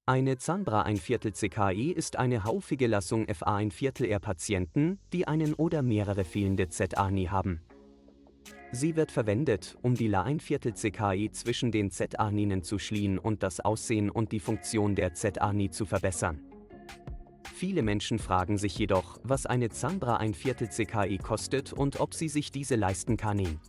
Eine Zahnbra 1/4 CKI ist eine haufige Lassung Fa 1/4 R-Patienten, die einen oder mehrere fehlende Z-Ani haben. Sie wird verwendet, um die La 1/4 CKI zwischen den Z-Aninen zu schließen und das Aussehen und die Funktion der Z-Ani zu verbessern. Viele Menschen fragen sich jedoch, was eine Zahnbra 1/4 CKI kostet und ob sie sich diese leisten kann.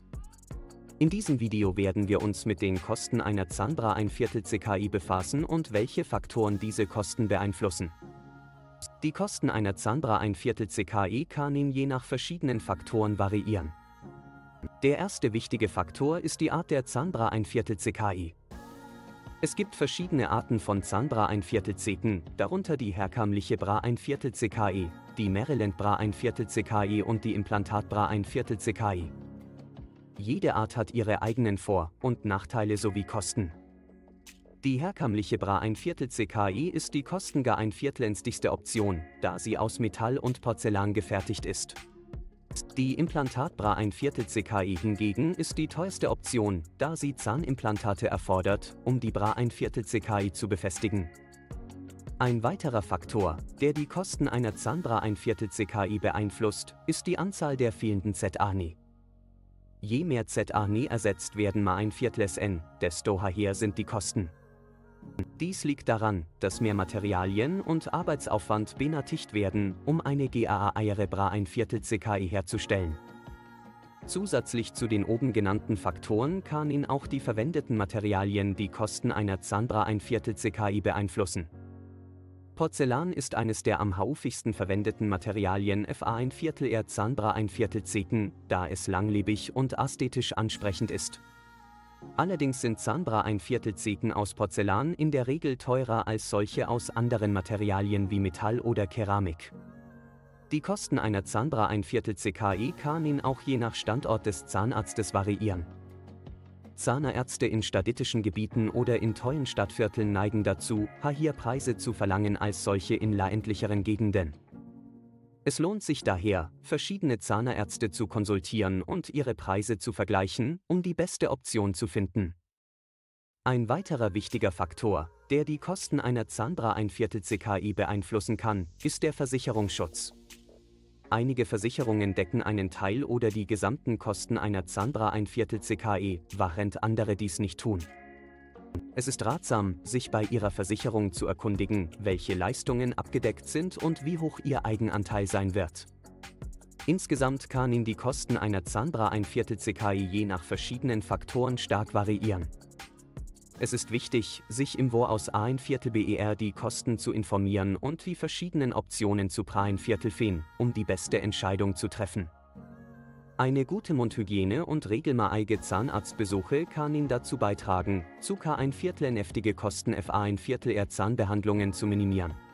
In diesem Video werden wir uns mit den Kosten einer Zahnbra 1/4 CKI befassen und welche Faktoren diese Kosten beeinflussen. Die Kosten einer Zahnbra 1/4 CKI können je nach verschiedenen Faktoren variieren. Der erste wichtige Faktor ist die Art der Zahnbra 1/4 CKI. Es gibt verschiedene Arten von Zahnbra 1/4 CKI, darunter die herkömmliche Bra 1/4 CKI, die Maryland Bra 1/4 CKI und die Implantat-Bra 1/4 CKI. Jede Art hat ihre eigenen Vor- und Nachteile sowie Kosten. Die herkömmliche Bra 1/4 CKI ist die kostengünstigste Option, da sie aus Metall und Porzellan gefertigt ist. Die Implantat-Bra 1/4 CKI hingegen ist die teuerste Option, da sie Zahnimplantate erfordert, um die Bra 1/4 CKI zu befestigen. Ein weiterer Faktor, der die Kosten einer Zahnbra 1/4 CKI beeinflusst, ist die Anzahl der fehlenden Z-Ani. Je mehr Z-Ani ersetzt werden ma 1/4 SN, desto höher sind die Kosten. Dies liegt daran, dass mehr Materialien und Arbeitsaufwand benötigt werden, um eine GAA-eiere Bra 1/4 CKI herzustellen. Zusätzlich zu den oben genannten Faktoren können auch die verwendeten Materialien die Kosten einer Zahnbra 1/4 CKI beeinflussen. Porzellan ist eines der am häufigsten verwendeten Materialien Fa 1/4 R Zahnbra 1/4 CKI, da es langlebig und ästhetisch ansprechend ist. Allerdings sind Zahnbra 1/4 CKI aus Porzellan in der Regel teurer als solche aus anderen Materialien wie Metall oder Keramik. Die Kosten einer Zahnbra 1/4 CKI können auch je nach Standort des Zahnarztes variieren. Zahnärzte in städtischen Gebieten oder in teuren Stadtvierteln neigen dazu, höhere Preise zu verlangen als solche in ländlicheren Gegenden. Es lohnt sich daher, verschiedene Zahnärzte zu konsultieren und ihre Preise zu vergleichen, um die beste Option zu finden. Ein weiterer wichtiger Faktor, der die Kosten einer Zahnbra 1/4 CKI beeinflussen kann, ist der Versicherungsschutz. Einige Versicherungen decken einen Teil oder die gesamten Kosten einer Zahnbra 1/4 CKI, während andere dies nicht tun. Es ist ratsam, sich bei Ihrer Versicherung zu erkundigen, welche Leistungen abgedeckt sind und wie hoch Ihr Eigenanteil sein wird. Insgesamt können die Kosten einer Zahnbra 1/4 CKI je nach verschiedenen Faktoren stark variieren. Es ist wichtig, sich im Voraus A1/4 BER die Kosten zu informieren und die verschiedenen Optionen zu Bra 1/4 finden, um die beste Entscheidung zu treffen. Eine gute Mundhygiene und regelmäßige Zahnarztbesuche kann Ihnen dazu beitragen, ca. 1/4 heftige Kosten Fa 1/4 R Zahnbehandlungen zu minimieren.